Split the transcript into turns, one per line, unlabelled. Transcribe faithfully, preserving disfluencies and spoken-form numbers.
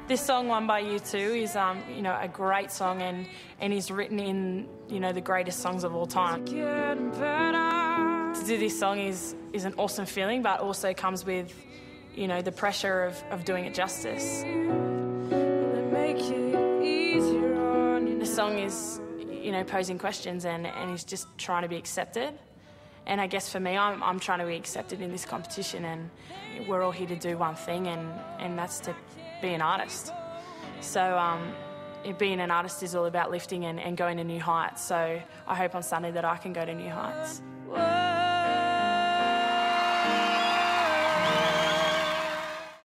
This song, One by U two, is um, you know, a great song and, and is written in, you know, the greatest songs of all time. To do this song is, is an awesome feeling, but also comes with, you know, the pressure of, of doing it justice. The song is, you know, posing questions and, and is just trying to be accepted. And I guess for me, I'm, I'm trying to be accepted in this competition, and we're all here to do one thing, and, and that's to be an artist. So um, being an artist is all about lifting and, and going to new heights. So I hope on Sunday that I can go to new heights.